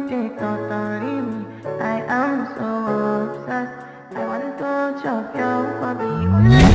take totally me. I am so obsessed. I want to chop your body.